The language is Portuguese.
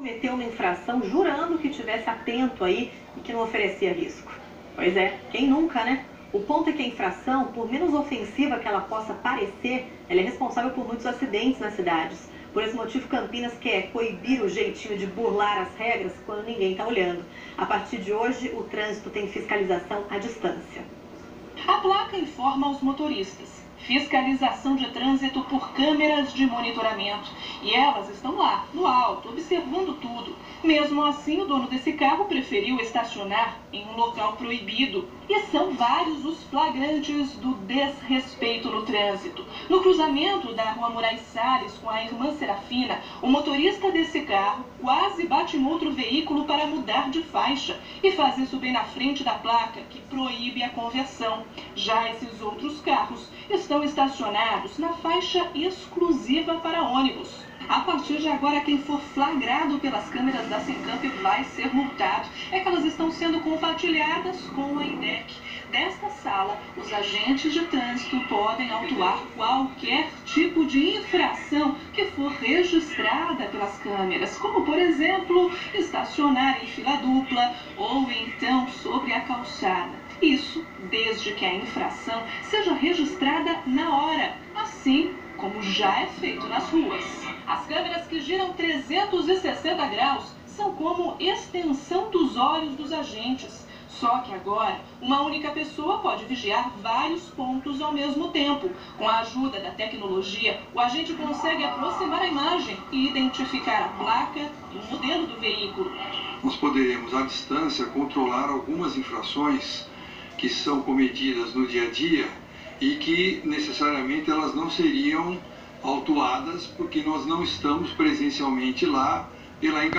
Cometeu uma infração jurando que estivesse atento aí e que não oferecia risco. Pois é, quem nunca, né? O ponto é que a infração, por menos ofensiva que ela possa parecer, ela é responsável por muitos acidentes nas cidades. Por esse motivo, Campinas quer coibir o jeitinho de burlar as regras quando ninguém está olhando. A partir de hoje, o trânsito tem fiscalização à distância. A placa informa aos motoristas. Fiscalização de trânsito por câmeras de monitoramento. E elas estão lá, no alto, observando tudo. Mesmo assim, o dono desse carro preferiu estacionar em um local proibido. E são vários os flagrantes do desrespeito no trânsito. No cruzamento da Rua Moraes Salles com a Irmã Serafina, o motorista desse carro quase bate em outro veículo para mudar de faixa e faz isso bem na frente da placa que proíbe a conversão. Já esses outros carros estão estacionados na faixa exclusiva para ônibus. A partir de agora, quem for flagrado pelas câmeras da Sencamp vai ser multado. É que elas estão sendo compartilhadas com a INDEC. Desta sala, os agentes de trânsito podem autuar qualquer tipo de infração que for registrada pelas câmeras, como, por exemplo, estacionar em fila dupla ou então sobre a calçada. Isso desde que a infração seja registrada na hora, assim como já é feito nas ruas. As câmeras que giram 360 graus são como extensão dos olhos dos agentes. Só que agora, uma única pessoa pode vigiar vários pontos ao mesmo tempo. Com a ajuda da tecnologia, o agente consegue aproximar a imagem e identificar a placa e o modelo do veículo. Nós poderemos, à distância, controlar algumas infrações que são cometidas no dia a dia e que necessariamente elas não seriam autuadas porque nós não estamos presencialmente lá pela